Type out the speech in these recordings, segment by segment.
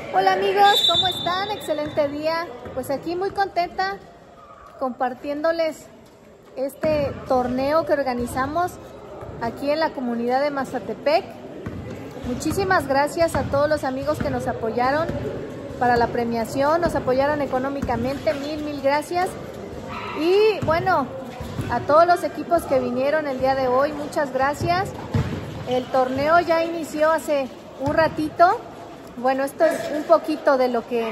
Hola amigos, ¿cómo están? Excelente día. Pues aquí muy contenta compartiéndoles este torneo que organizamos aquí en la comunidad de Mazatepec. Muchísimas gracias a todos los amigos que nos apoyaron para la premiación, nos apoyaron económicamente, mil gracias. Y bueno, a todos los equipos que vinieron el día de hoy, muchas gracias. El torneo ya inició hace un ratito. Bueno, esto es un poquito de lo que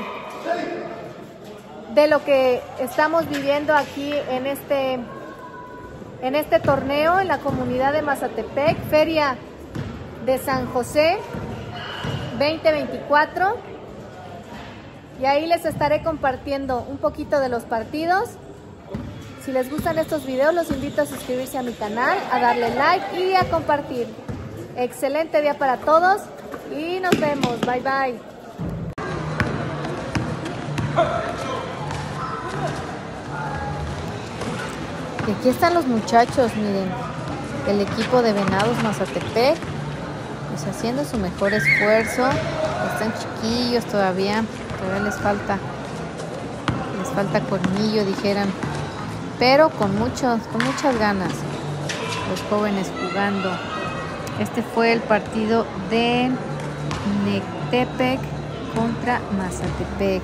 estamos viviendo aquí en este torneo en la comunidad de Mazatepec, Feria de San José 2024. Y ahí les estaré compartiendo un poquito de los partidos. Si les gustan estos videos, los invito a suscribirse a mi canal, a darle like y a compartir. Excelente día para todos y nos vemos. Bye bye. Y aquí están los muchachos, miren, el equipo de Venados Mazatepec, pues haciendo su mejor esfuerzo. Están chiquillos todavía les falta colmillo, dijeran, pero con muchas ganas los jóvenes jugando. Este fue el partido de Nectepec contra Mazatepec.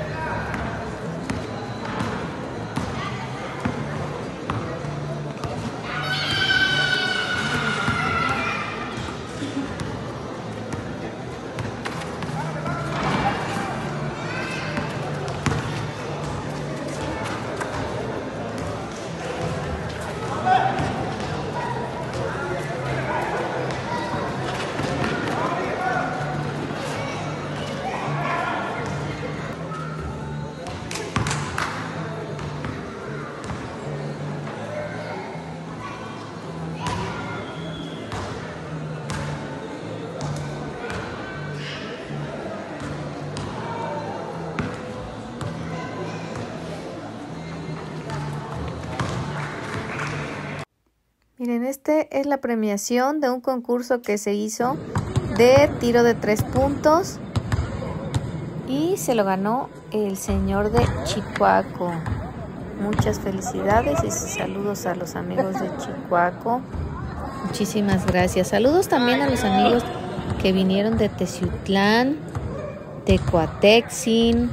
Miren, este es la premiación de un concurso que se hizo de tiro de 3 puntos y se lo ganó el señor de Chihuahua. Muchas felicidades y saludos a los amigos de Chihuahua. Muchísimas gracias. Saludos también a los amigos que vinieron de Teciutlán, de Coatexin,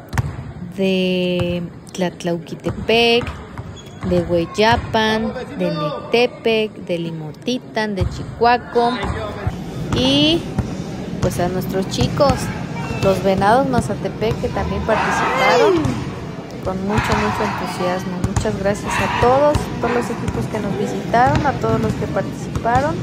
de Tlatlauquitepec, de Hueyapan, de Nectepec, de Limotitan, de Chihuahua y pues a nuestros chicos, los Venados Mazatepec, que también participaron con mucho entusiasmo. Muchas gracias a todos los equipos que nos visitaron, a todos los que participaron.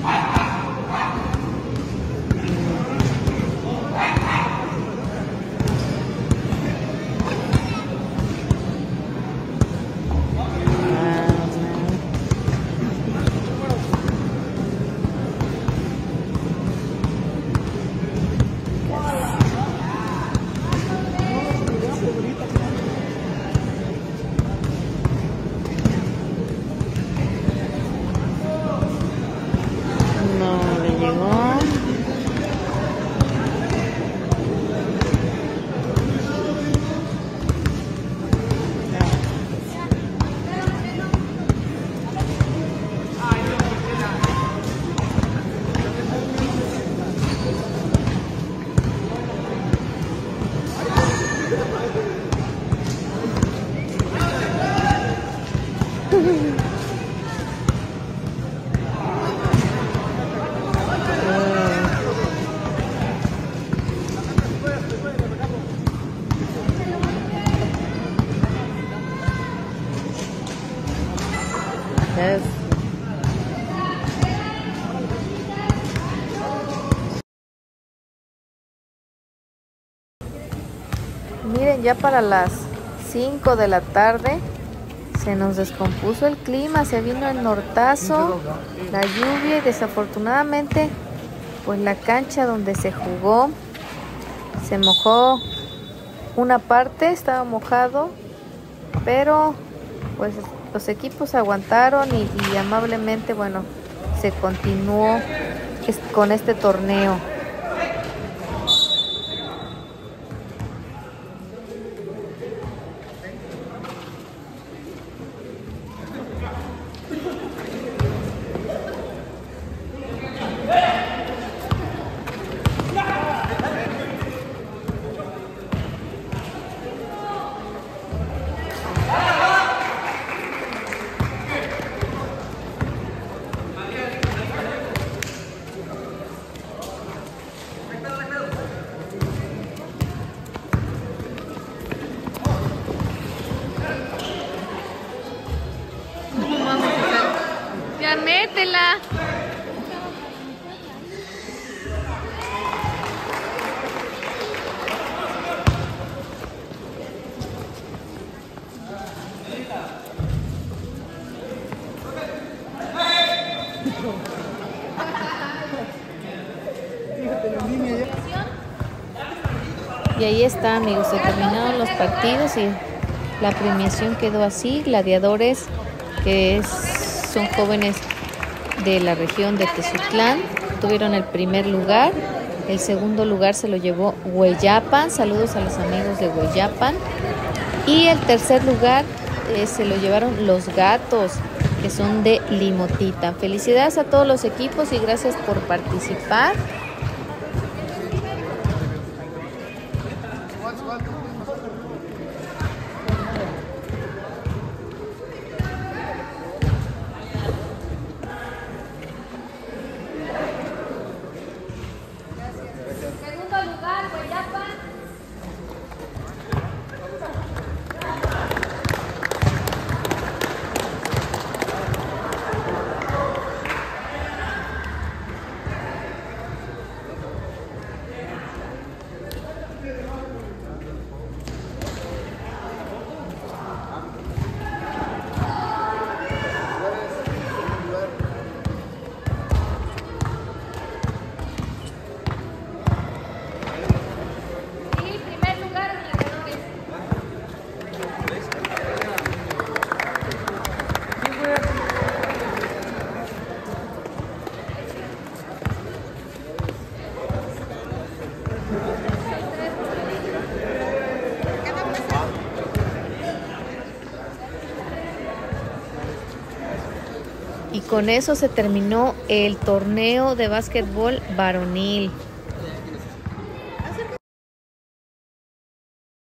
Miren, ya para las 5 de la tarde se nos descompuso el clima, se vino el nortazo, la lluvia y desafortunadamente pues la cancha donde se jugó se mojó una parte, estaba mojado, pero pues los equipos aguantaron y amablemente, bueno, se continuó con este torneo. Y ahí está, amigos, se terminaron los partidos y la premiación quedó así. Gladiadores, son jóvenes de la región de Tezutlán, tuvieron el primer lugar. El segundo lugar se lo llevó Hueyapan. Saludos a los amigos de Hueyapan. Y el tercer lugar se lo llevaron Los Gatos, que son de Limotita. Felicidades a todos los equipos y gracias por participar. Segundo lugar, Hueyapan. Y con eso se terminó el torneo de básquetbol varonil.